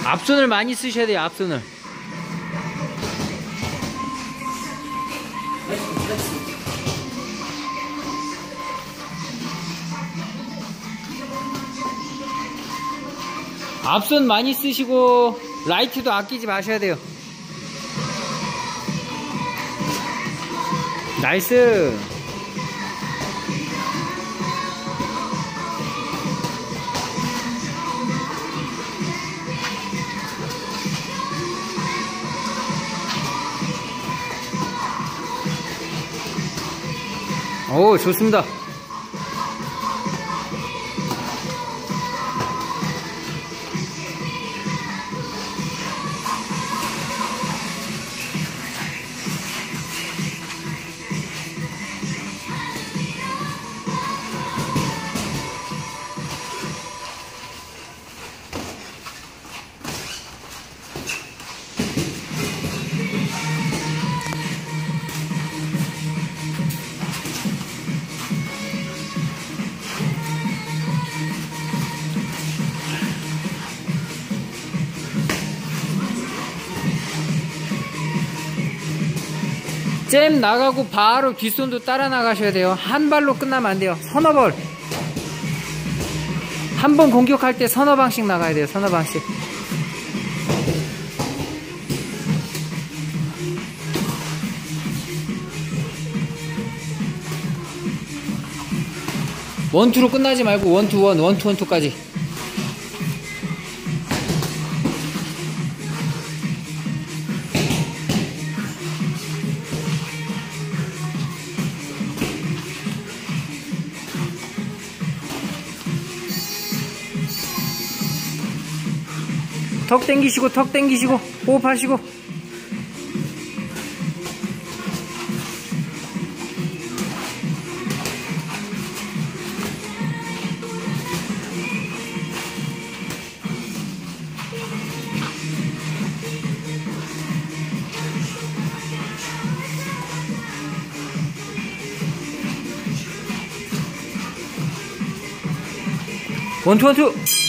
앞손을 많이 쓰셔야 돼요. 앞손을. 앞손 많이 쓰시고 라이트도 아끼지 마셔야 돼요. 나이스. 오, 좋습니다. 잼 나가고 바로 뒷손도 따라 나가셔야 돼요. 한 발로 끝나면 안 돼요. 서너 벌. 한 번 공격할 때 서너 방씩 나가야 돼요. 서너 방씩. 원투로 끝나지 말고 원투 원, 원투 원투까지. 턱 당기시고 턱 당기시고 호흡하시고. 원투 원투.